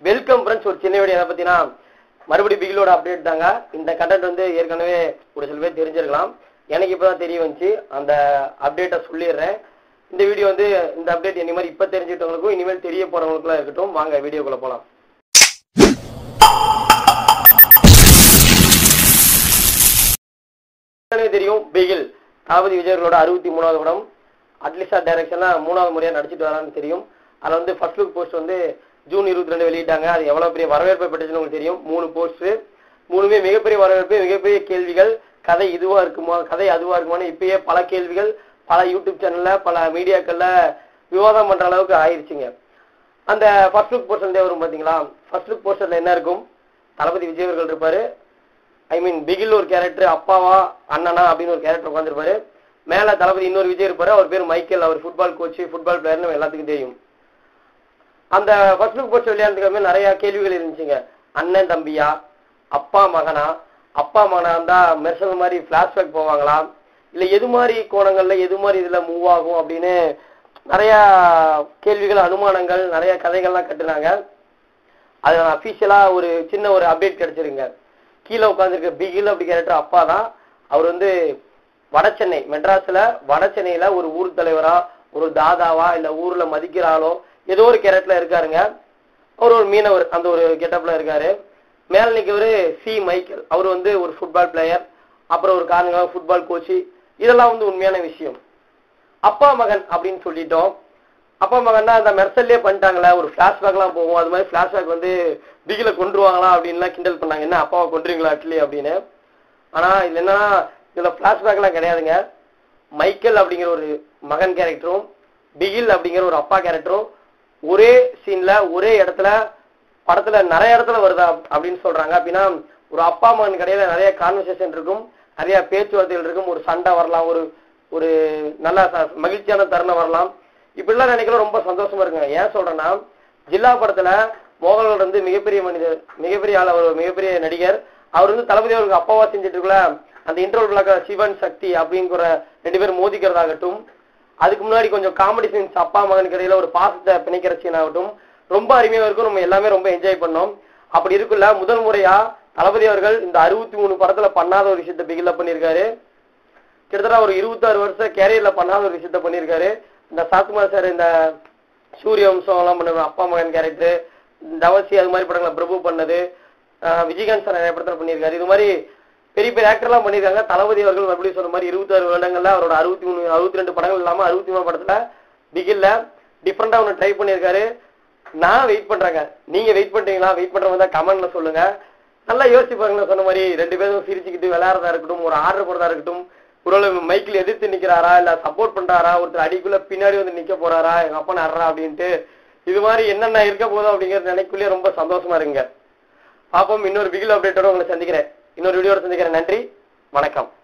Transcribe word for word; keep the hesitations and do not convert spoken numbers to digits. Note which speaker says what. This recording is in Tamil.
Speaker 1: Welcome friends. ஒரு சின்ன வீடியோ பார்த்தீங்கன்னா மறுபடியும் பிகிலோட அப்டேட் தாங்க. இந்த கண்டென்ட் வந்து ஏற்கனவே ஒரு சில பேர் தெரிஞ்சிருக்கலாம். எனக்கு இப்போ தான் தெரிய வந்துச்சு. அந்த அப்டேட்டை சொல்லிடுறேன். இந்த வீடியோ வந்து இந்த அப்டேட் இனி மாதிரி இப்போ தெரிஞ்சுக்கிட்டவங்களுக்கும் இனிமேல் தெரிய போகிறவங்களுக்குலாம் இருக்கட்டும். வாங்க வீடியோக்குள்ளே போகலாம். தெரியும் பிகில் தளபதி விஜயர்களோட அறுபத்தி மூணாவது படம் அட்லிஸ்டா டைரக்ஷன்ல மூணாவது முறையாக நடிச்சிட்டு வரான்னு தெரியும். அதில் வந்து ஃபர்ஸ்ட் லுக் போஸ்ட் வந்து ஜூன் இருபத்தி ரெண்டு வெளியிட்டாங்க. அது எவ்வளோ பெரிய வரவேற்பை பெற்றுச்சுன்னு உங்களுக்கு தெரியும். மூணு போஸ்ட் மூணுமே மிகப்பெரிய வரவேற்பு, மிகப்பெரிய கேள்விகள். கதை இதுவா இருக்குமா, கதை அதுவா இருக்குமான்னு இப்பயே பல கேள்விகள் பல யூடியூப் சேனல்ல பல மீடியாக்கள்ல விவாதம் பண்ற அளவுக்கு ஆயிடுச்சுங்க. அந்த ஃபர்ஸ்ட் லுக் போஸ்டர் வரும் பார்த்தீங்களா? ஃபர்ஸ்ட் லுக் போஸ்டர்ல என்ன இருக்கும்? தளபதி விஜய் அவர்கள் இருப்பாரு. ஐ மீன் பிகில் ஒரு கேரக்டர், அப்பாவா அண்ணனா அப்படின்னு ஒரு கேரக்டர் உட்காந்துருப்பாரு. மேல தளபதி இன்னொரு விஜய் இருப்பாரு. அவர் பேர் மைக்கேல். அவர் ஃபுட்பால் கோச், ஃபுட்பால் பிளேயர்னு எல்லாத்துக்கும் தெரியும். அந்த ஃபர்ஸ்ட் லுக் போஸ்டர் விளையாடுறதுக்கு நிறைய கேள்விகள் இருந்துச்சுங்க. அண்ணன் தம்பியா, அப்பா மகனா, அப்பா மகனா இருந்தா மெர்சல் மாதிரி பிளாஷ்பேக் போவாங்களா, இல்லை எது மாதிரி கோணங்கள்ல எது மாதிரி இதுல மூவ் ஆகும் அப்படின்னு நிறைய கேள்விகள், அனுமானங்கள், நிறைய கதைகள்லாம் கட்டுனாங்க. அது அஃபீஷியலா ஒரு சின்ன ஒரு அப்டேட் கிடைச்சிருங்க. கீழே உட்காந்துருக்க பிகில் அப்படி கேரக்டர் அப்பா தான். அவர் வந்து வட சென்னை மெட்ராஸ்ல வட சென்னையில ஒரு ஊர் தலைவரா, ஒரு தாதாவா, இல்ல ஊர்ல மதிக்கிறாளோ ஏதோ ஒரு கேரக்டர்ல இருக்காருங்க. அவர் ஒரு மீனவர், அந்த ஒரு கெட்டப்ல இருக்காரு. மேல நிற்கவரு சி மைக்கேல். அவர் வந்து ஒரு ஃபுட்பால் பிளேயர், அப்புறம் ஒரு காரணங்க ஃபுட்பால் கோச்சு. இதெல்லாம் வந்து உண்மையான விஷயம். அப்பா மகன் அப்படின்னு சொல்லிட்டோம். அப்பா மகன்னா அந்த மெர்சல்லே பண்ணிட்டாங்களே, ஒரு பிளாஷ்பேக்லாம் போகும். அது மாதிரி பிளாஷ்பேக் வந்து பிகில கொண்டுருவாங்களா அப்படின்லாம் கிண்டல் பண்ணாங்க. என்ன அப்பாவை கொண்டுருவீங்களா அட்லி அப்படின்னு. ஆனா இதுல என்னன்னா, இதுல பிளாஷ்பேக்லாம் கிடையாதுங்க. மைக்கேல் அப்படிங்கிற ஒரு மகன் கேரக்டரும் பிகில் அப்படிங்கிற ஒரு அப்பா கேரக்டரும் ஒரே சீன்ல ஒரே இடத்துல படத்துல நிறைய இடத்துல வருதா அப்படின்னு சொல்றாங்க. அப்படின்னா ஒரு அப்பா மகன் கடையில நிறைய கான்வர்சேஷன் இருக்கும், நிறைய பேச்சுவார்த்தைகள் இருக்கும், ஒரு சண்டை வரலாம், ஒரு ஒரு நல்ல மகிழ்ச்சியான தருணம் வரலாம். இப்படிலாம் நினைக்கலாம். ரொம்ப சந்தோஷமா இருக்குங்க. ஏன் சொல்றேன்னா, ஜில்லா படத்துல மோகன்லால் வந்து மிகப்பெரிய மனிதர், மிகப்பெரிய ஆள், அவர் மிகப்பெரிய நடிகர். அவர் வந்து தளபதி அவருக்கு அப்பாவா செஞ்சுட்டு இருக்கல. அந்த இன்டர்வல் சிவன் சக்தி அப்படிங்கிற ரெண்டு பேரும் மோதிக்கிறதாகட்டும், அதுக்கு முன்னாடி கொஞ்சம் காமெடி சீன்ஸ் அப்பா மகனுக்கு இடையில ஒரு பாசத்தை பிணைக்கிற சீன் ஆகட்டும், ரொம்ப அருமையா இருக்கும். நம்ம எல்லாமே ரொம்ப என்ஜாய் பண்ணோம். அப்படி இருக்குல்ல, முதல் முறையா தளபதி அவர்கள் இந்த அறுபத்தி மூணு படத்துல பண்ணாத ஒரு விஷயத்த பிகில்ல பண்ணியிருக்காரு. கிட்டத்தட்ட ஒரு இருபத்தாறு வருஷம் கேரியர்ல பண்ணாத ஒரு விஷயத்த பண்ணியிருக்காரு. இந்த சாத்குமார் சார் இந்த சூரிய வம்சம் எல்லாம் பண்ணுவாங்க, அப்பா மகன் கேரக்டர், தவசி அது மாதிரி படங்களை பிரபு பண்ணது, விஜயகாந்த் சார் நிறைய படத்துல பண்ணியிருக்காரு. இது மாதிரி பெரிய பெரிய ஆக்டர்லாம் பண்ணியிருக்காங்க. தளபதி அவர்கள் மறுபடியும் சொன்ன மாதிரி இருபத்தாறு வருடங்கள்ல அவரோட அறுபத்தி மூணு அறுபத்தி ரெண்டு படங்கள் இல்லாம அறுபத்தி மூணு படத்துல பிகில்ல டிஃப்ரெண்டா ஒன்று ட்ரை பண்ணியிருக்காரு. நான் வெயிட் பண்றேங்க. நீங்க வெயிட் பண்றீங்களா? வெயிட் பண்றவங்க தான் கமெண்ட்ல சொல்லுங்க. நல்லா யோசிச்சு பாருங்க. சொன்ன மாதிரி ரெண்டு பேரும் சிரிச்சுக்கிட்டு விளையாடுறதா இருக்கட்டும், ஒரு ஆர்டர் போடுறதா இருக்கட்டும், ஒரு மைக்கில் எதிர்த்து நிக்கிறாரா, இல்ல சப்போர்ட் பண்றாரா, ஒருத்தர் அடிக்குள்ள பின்னாடி வந்து நிக்க போறாரா, எங்க அப்பா நடுறா அப்படின்ட்டு, இது மாதிரி என்னென்ன இருக்க போதும் அப்படிங்கிறது நினைக்குள்ளே ரொம்ப சந்தோஷமா இருங்க. பாப்போம். இன்னொரு பிகில் அப்டேட்டோட உங்களை சந்திக்கிறேன். இன்னொரு வீடியோட சந்திக்கிறேன். நன்றி, வணக்கம்.